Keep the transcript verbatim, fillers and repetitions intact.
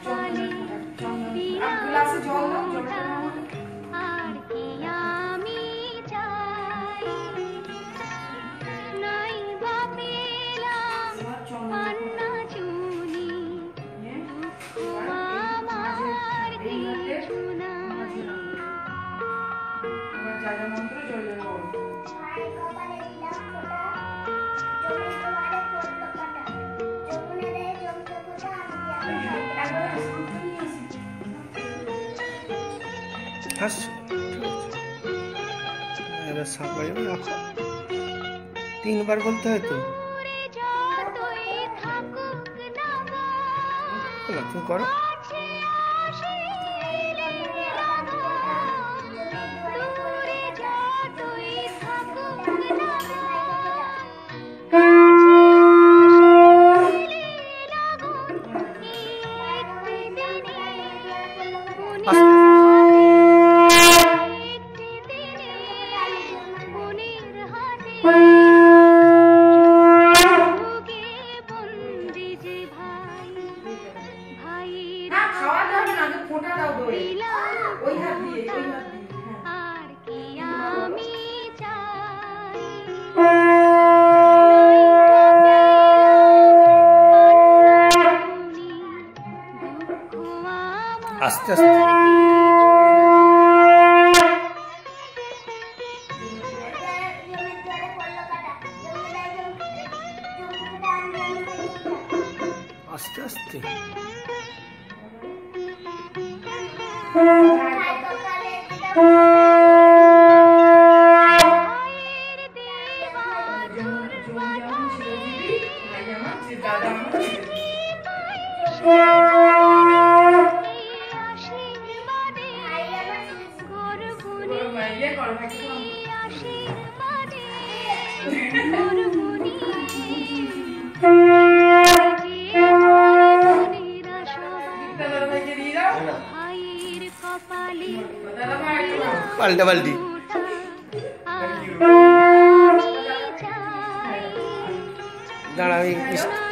কপালে বিরামটা আর কি আমি চাই নাই বা পেলাম পান্না চুনি আমার কিছু নাই तीन बार बोलते है तो तुम करो আর কি আমি চাই আস্তে আস্তে আস্তে আস্তে পাল্টা পাল্টি দাঁড়া আমি